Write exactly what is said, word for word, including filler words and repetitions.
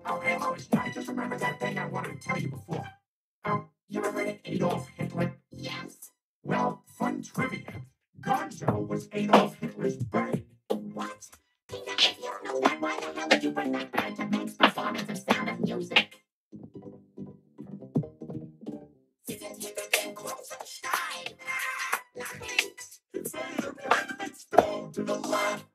Oh, hey, Lois, I just remembered that thing I wanted to tell you before. Um, you ever heard of Adolf Hitler? Yes. Well, fun trivia. Gonzo was Adolf Hitler's bird. What? Peter, if you don't know that, why the hell did you bring that bird to Meg's performance of Sound of Music? Sie sind hinter dem großen Stein. Ah, nach links. It's a pyramid stone to the left.